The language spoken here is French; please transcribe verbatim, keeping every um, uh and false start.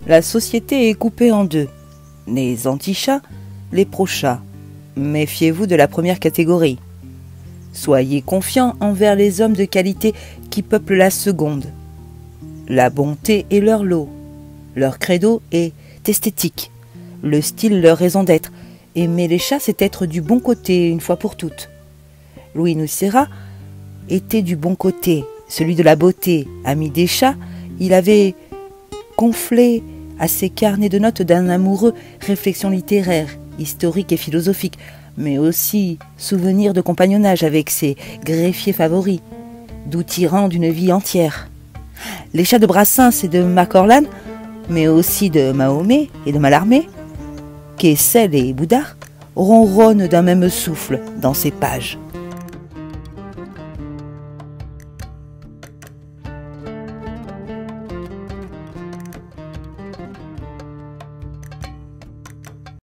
La société est coupée en deux. Les anti-chats, les pro-chats. Méfiez-vous de la première catégorie. Soyez confiants envers les hommes de qualité qui peuplent la seconde. La bonté est leur lot. Leur credo est esthétique. Le style leur raison d'être. Aimer les chats, c'est être du bon côté une fois pour toutes. Louis Nucera était du bon côté, celui de la beauté. Ami des chats, il avait gonflé à ses carnets de notes d'un amoureux réflexions littéraires, historiques et philosophiques, mais aussi souvenirs de compagnonnage avec ses greffiers favoris, doux tyrans d'une vie entière. Les chats de Brassens et de Macorlan, mais aussi de Mahomet et de Mallarmé, Kessel et Boudard, ronronnent d'un même souffle dans ces pages.